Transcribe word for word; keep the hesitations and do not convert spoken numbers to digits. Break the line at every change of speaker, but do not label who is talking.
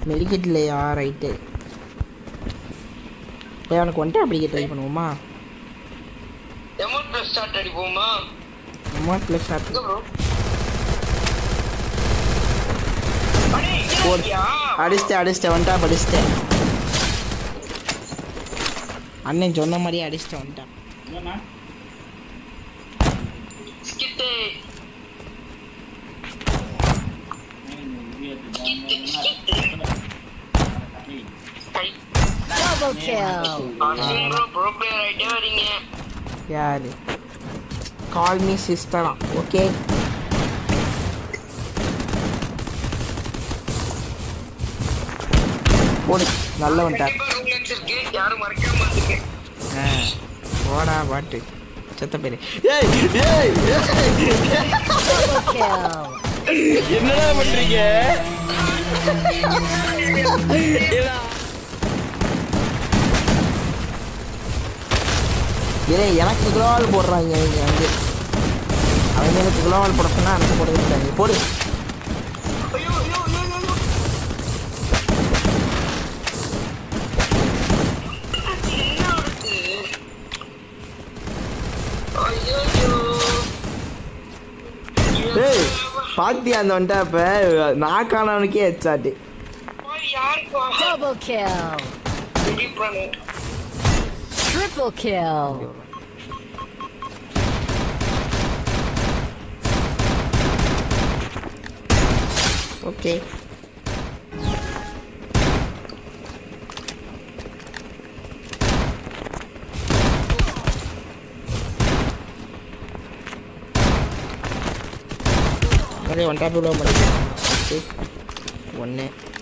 மெடிக்கெட் இல்லையா? ரைட்டு. ஏய் அவனுக்கு வந்துட்டு அப்படி ட்ரை பண்ணுவோமா?
எமோட் ப்ளஸ் ஷாட் அடிப்போமா?
எமோட் ப்ளஸ் ஷாட் அடிச்சிட்டேன் அடிச்சிட்டேன் வந்துட்டா படிச்சிட்டேன். அண்ணன் சொன்ன மாதிரியே அடிச்சிட்டேன் வந்துட்டான். யாரு? Call me சிஸ்டரா? ஓகே போடு நல்ல வந்துட்டா. போடா பாட்டு செத்த பேரு.
என்னடா பண்றீங்க?
இதே எனக்கு குளோவால் போடுறாங்க இங்கே வந்து. அவங்க எனக்கு குளோவால் போட சொன்னா எனக்கு போட வைக்கிறாங்க. போடு பாத்தியா அந்த வந்துட்டா இப்ப நாக்கானவனுக்கே headshot.
Double kill. Triple kill.
Okay one top இவ்வளோ பண்ணி ஒன்று